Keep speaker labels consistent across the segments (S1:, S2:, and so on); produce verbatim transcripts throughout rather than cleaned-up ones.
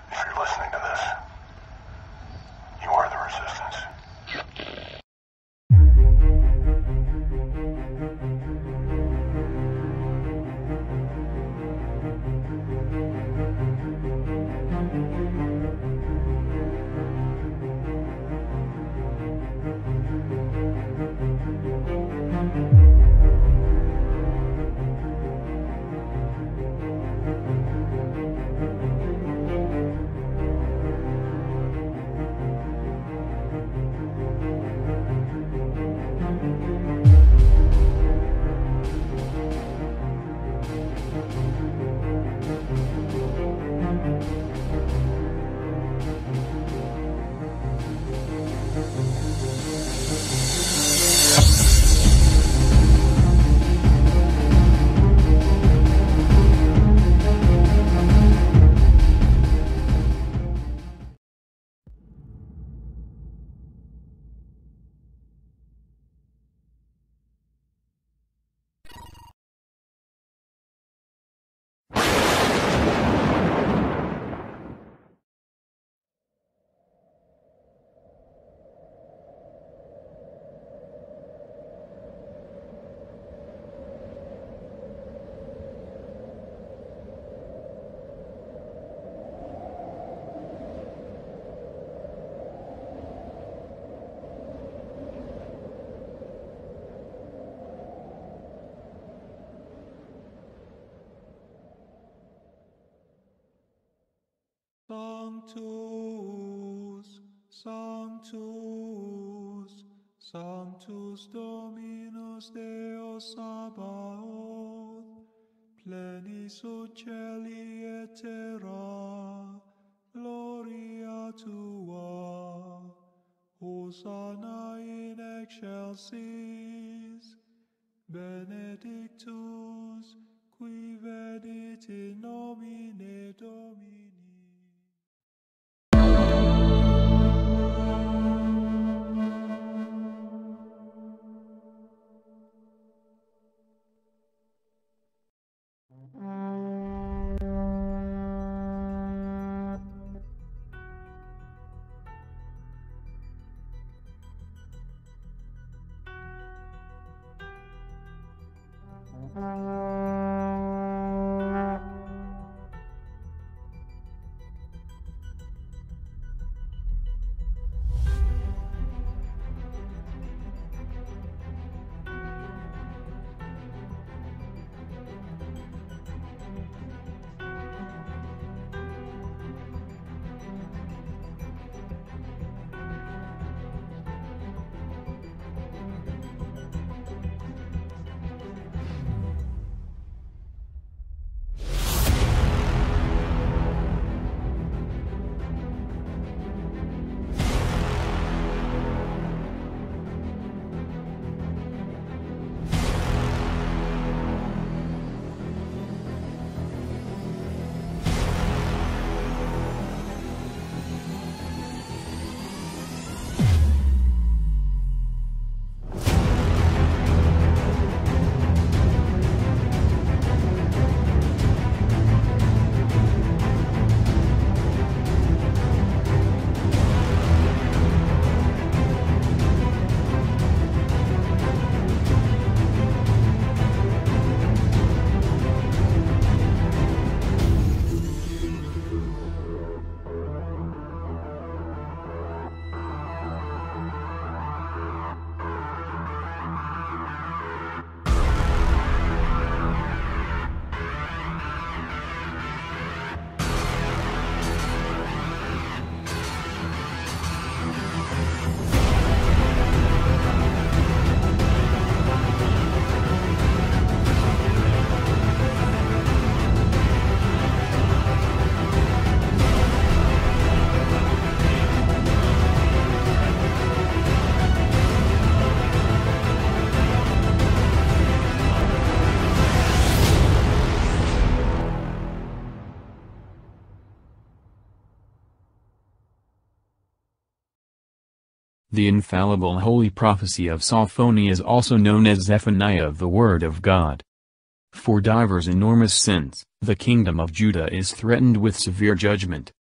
S1: If you're listening to this, you are the Resistance.
S2: Sanctus, Sanctus, Sanctus Dominus Deus Sabaoth, plenis ut celi et terra, gloria tua, Hosanna in excelsis, benedictus, qui venit in nomine Domini.
S3: The infallible holy prophecy of Sophonius is also known as Zephaniah of the Word of God. For divers enormous sins, the kingdom of Judah is threatened with severe judgment.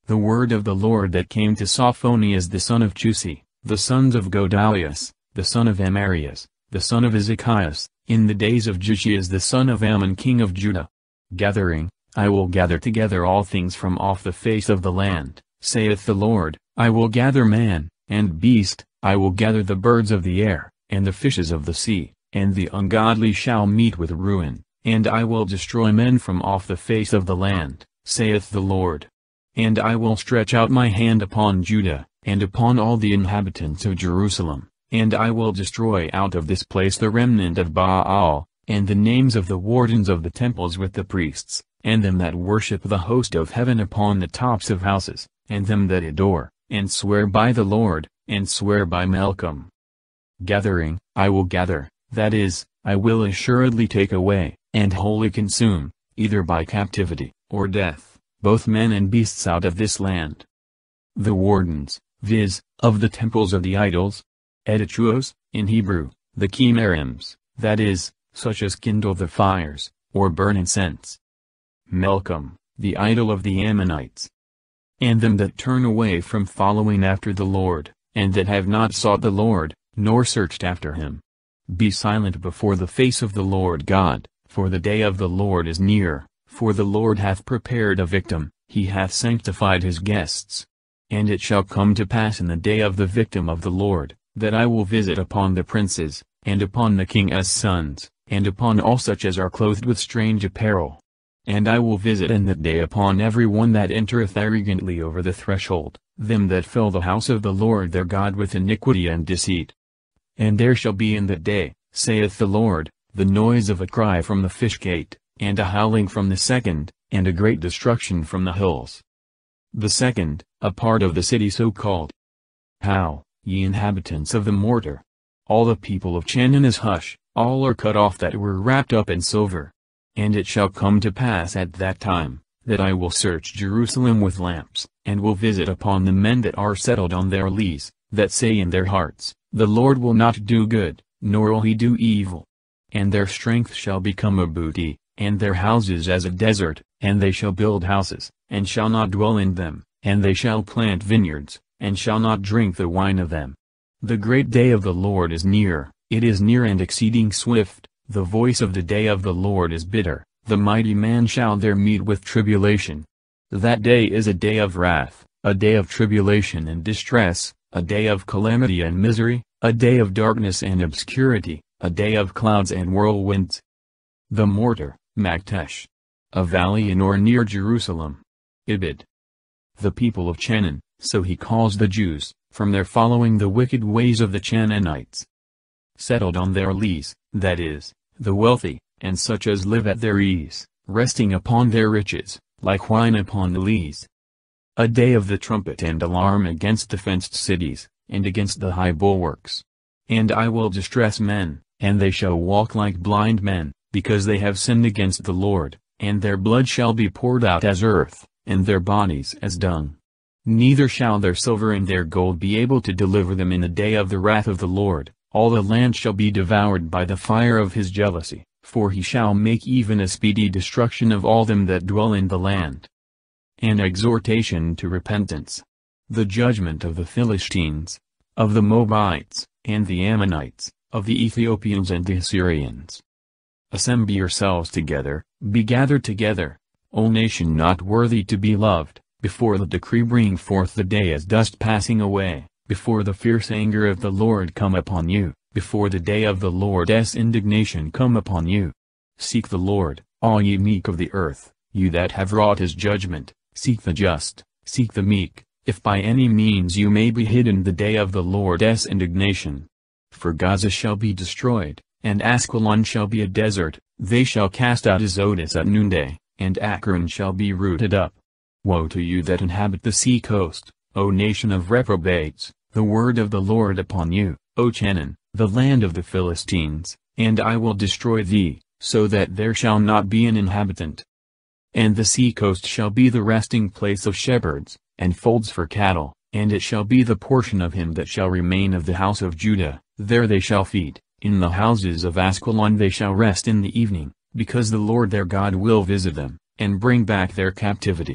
S3: The word of the Lord that came to Sophonias the son of Chusi, the sons of Godalias, the son of Amarias, the son of Ezekias, in the days of Joshias the son of Ammon king of Judah. Gathering, I will gather together all things from off the face of the land, saith the Lord. I will gather man, and beast, I will gather the birds of the air, and the fishes of the sea, and the ungodly shall meet with ruin, and I will destroy men from off the face of the land, saith the Lord. And I will stretch out my hand upon Judah, and upon all the inhabitants of Jerusalem, and I will destroy out of this place the remnant of Baal, and the names of the wardens of the temples with the priests, and them that worship the host of heaven upon the tops of houses, and them that adore, and swear by the Lord, and swear by Malcolm. Gathering, I will gather, that is, I will assuredly take away, and wholly consume, either by captivity, or death, both men and beasts out of this land. The wardens, viz., of the temples of the idols, edichuos, in Hebrew, the chimerims, that is, such as kindle the fires, or burn incense. Malcolm, the idol of the Ammonites. And them that turn away from following after the Lord, and that have not sought the Lord, nor searched after him. Be silent before the face of the Lord God, for the day of the Lord is near, for the Lord hath prepared a victim, he hath sanctified his guests. And it shall come to pass in the day of the victim of the Lord, that I will visit upon the princes, and upon the king's sons, and upon all such as are clothed with strange apparel. And I will visit in that day upon every one that entereth arrogantly over the threshold, them that fill the house of the Lord their God with iniquity and deceit. And there shall be in that day, saith the Lord, the noise of a cry from the fish gate, and a howling from the second, and a great destruction from the hills. The second, a part of the city so called. How, ye inhabitants of the mortar! All the people of Chanaan is hush, all are cut off that were wrapped up in silver. And it shall come to pass at that time, that I will search Jerusalem with lamps, and will visit upon the men that are settled on their lees, that say in their hearts, the Lord will not do good, nor will he do evil. And their strength shall become a booty, and their houses as a desert, and they shall build houses, and shall not dwell in them, and they shall plant vineyards, and shall not drink the wine of them. The great day of the Lord is near, it is near and exceeding swift. The voice of the day of the Lord is bitter, the mighty man shall there meet with tribulation. That day is a day of wrath, a day of tribulation and distress, a day of calamity and misery, a day of darkness and obscurity, a day of clouds and whirlwinds. The mortar, Maktesh. A valley in or near Jerusalem. Ibid. The people of Chanaan, so he calls the Jews, from their following the wicked ways of the Chanaanites. Settled on their lees, that is, the wealthy, and such as live at their ease, resting upon their riches, like wine upon the lees. A day of the trumpet and alarm against the fenced cities, and against the high bulwarks. And I will distress men, and they shall walk like blind men, because they have sinned against the Lord, and their blood shall be poured out as earth, and their bodies as dung. Neither shall their silver and their gold be able to deliver them in the day of the wrath of the Lord. All the land shall be devoured by the fire of his jealousy, for he shall make even a speedy destruction of all them that dwell in the land. An exhortation to repentance. The judgment of the Philistines, of the Moabites, and the Ammonites, of the Ethiopians and the Assyrians. Assemble yourselves together, be gathered together, O nation not worthy to be loved, before the decree bring forth the day as dust passing away. Before the fierce anger of the Lord come upon you, before the day of the Lord's indignation come upon you. Seek the Lord, all ye meek of the earth, you that have wrought his judgment, seek the just, seek the meek, if by any means you may be hidden the day of the Lord's indignation. For Gaza shall be destroyed, and Askelon shall be a desert, they shall cast out Azotus at noonday, and Akron shall be rooted up. Woe to you that inhabit the sea coast, O nation of reprobates, the word of the Lord upon you, O Chanaan, the land of the Philistines, and I will destroy thee, so that there shall not be an inhabitant. And the sea coast shall be the resting place of shepherds, and folds for cattle, and it shall be the portion of him that shall remain of the house of Judah, there they shall feed, in the houses of Askelon they shall rest in the evening, because the Lord their God will visit them, and bring back their captivity.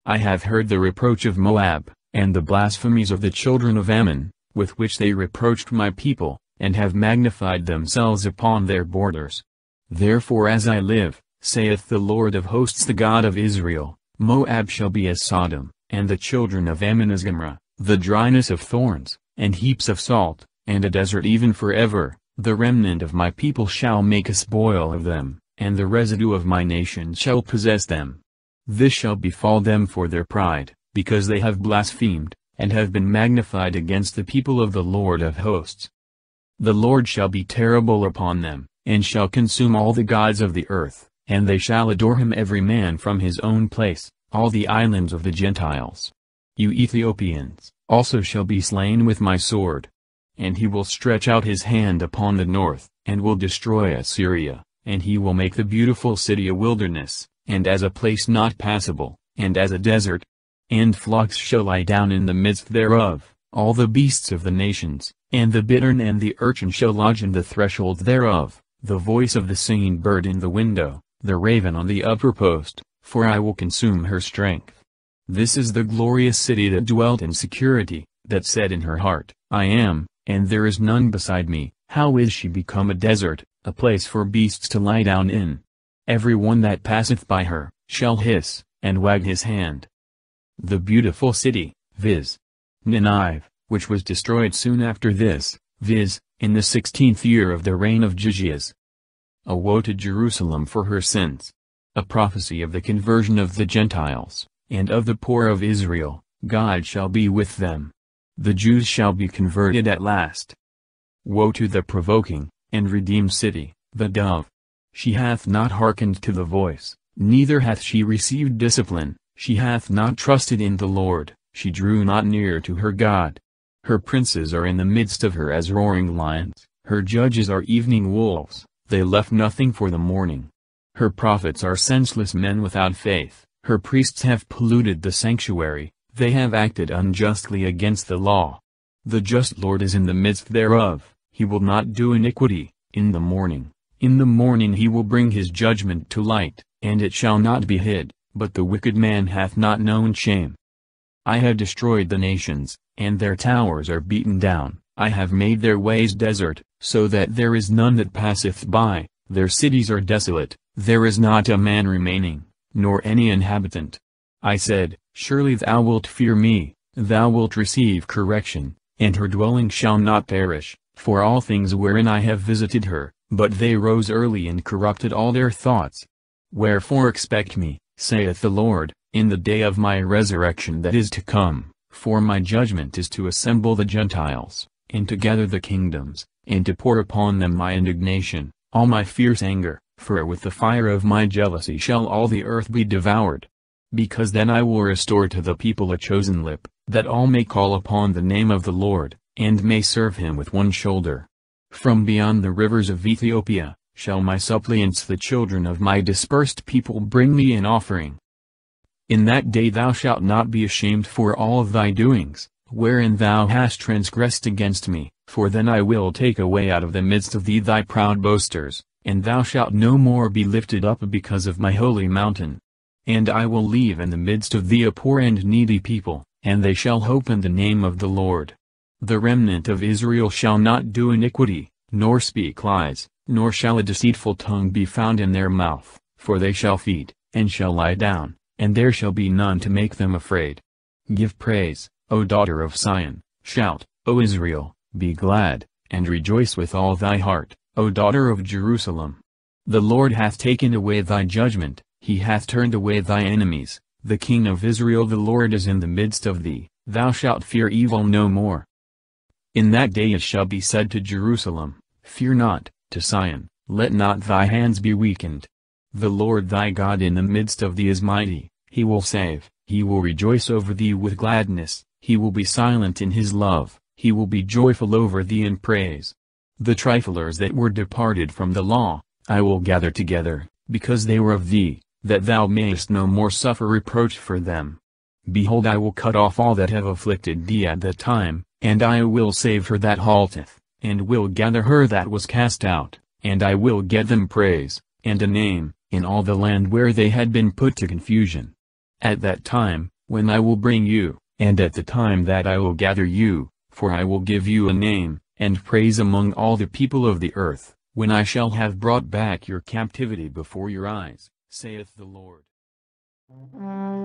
S3: I have heard the reproach of Moab, and the blasphemies of the children of Ammon, with which they reproached my people, and have magnified themselves upon their borders. Therefore as I live, saith the Lord of hosts, the God of Israel, Moab shall be as Sodom, and the children of Ammon as Gomorrah, the dryness of thorns, and heaps of salt, and a desert even forever. The remnant of my people shall make a spoil of them, and the residue of my nation shall possess them. This shall befall them for their pride, because they have blasphemed, and have been magnified against the people of the Lord of hosts. The Lord shall be terrible upon them, and shall consume all the gods of the earth, and they shall adore him every man from his own place, all the islands of the Gentiles. You Ethiopians also shall be slain with my sword. And he will stretch out his hand upon the north, and will destroy Assyria, and he will make the beautiful city a wilderness, and as a place not passable, and as a desert. And flocks shall lie down in the midst thereof, all the beasts of the nations, and the bittern and the urchin shall lodge in the threshold thereof, the voice of the singing bird in the window, the raven on the upper post, for I will consume her strength. This is the glorious city that dwelt in security, that said in her heart, I am, and there is none beside me. How is she become a desert, a place for beasts to lie down in? Every one that passeth by her, shall hiss, and wag his hand. The beautiful city, viz. Nineveh, which was destroyed soon after this, viz., in the sixteenth year of the reign of Josias. A woe to Jerusalem for her sins! A prophecy of the conversion of the Gentiles, and of the poor of Israel. God shall be with them. The Jews shall be converted at last. Woe to the provoking, and redeemed city, the dove! She hath not hearkened to the voice, neither hath she received discipline, she hath not trusted in the Lord, she drew not near to her God. Her princes are in the midst of her as roaring lions, her judges are evening wolves, they left nothing for the morning. Her prophets are senseless men without faith, her priests have polluted the sanctuary, they have acted unjustly against the law. The just Lord is in the midst thereof, he will not do iniquity. In the morning, in the morning he will bring his judgment to light, and it shall not be hid, but the wicked man hath not known shame. I have destroyed the nations, and their towers are beaten down, I have made their ways desert, so that there is none that passeth by, their cities are desolate, there is not a man remaining, nor any inhabitant. I said, surely thou wilt fear me, thou wilt receive correction, and her dwelling shall not perish, for all things wherein I have visited her, but they rose early and corrupted all their thoughts. Wherefore expect me, saith the Lord, in the day of my resurrection that is to come, for my judgment is to assemble the Gentiles, and to gather the kingdoms, and to pour upon them my indignation, all my fierce anger, for with the fire of my jealousy shall all the earth be devoured. Because then I will restore to the people a chosen lip, that all may call upon the name of the Lord, and may serve him with one shoulder. From beyond the rivers of Ethiopia, shall my suppliants the children of my dispersed people bring me an offering. In that day thou shalt not be ashamed for all of thy doings, wherein thou hast transgressed against me, for then I will take away out of the midst of thee thy proud boasters, and thou shalt no more be lifted up because of my holy mountain. And I will leave in the midst of thee a poor and needy people, and they shall hope in the name of the Lord. The remnant of Israel shall not do iniquity, nor speak lies, nor shall a deceitful tongue be found in their mouth, for they shall feed, and shall lie down, and there shall be none to make them afraid. Give praise, O daughter of Sion, shout, O Israel, be glad, and rejoice with all thy heart, O daughter of Jerusalem. The Lord hath taken away thy judgment, he hath turned away thy enemies, the King of Israel the Lord is in the midst of thee, thou shalt fear evil no more. In that day it shall be said to Jerusalem, fear not, to Sion, let not thy hands be weakened. The Lord thy God in the midst of thee is mighty, he will save, he will rejoice over thee with gladness, he will be silent in his love, he will be joyful over thee in praise. The triflers that were departed from the law, I will gather together, because they were of thee, that thou mayest no more suffer reproach for them. Behold, I will cut off all that have afflicted thee at that time, and I will save her that halteth, and will gather her that was cast out, and I will get them praise, and a name, in all the land where they had been put to confusion. At that time, when I will bring you, and at the time that I will gather you, for I will give you a name, and praise among all the people of the earth, when I shall have brought back your captivity before your eyes, saith the Lord.